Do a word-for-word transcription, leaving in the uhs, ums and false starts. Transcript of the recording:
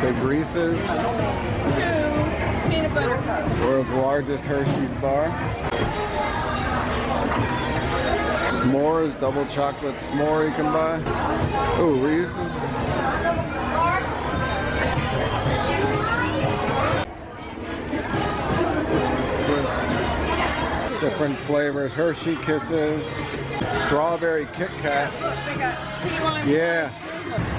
Big Reese's. Two peanut butter cups. World's largest Hershey's bar. S'mores, double chocolate s'more you can buy. Oh, Reese's. Different flavors, Hershey Kisses, strawberry Kit Kat. They got key lime. Yeah.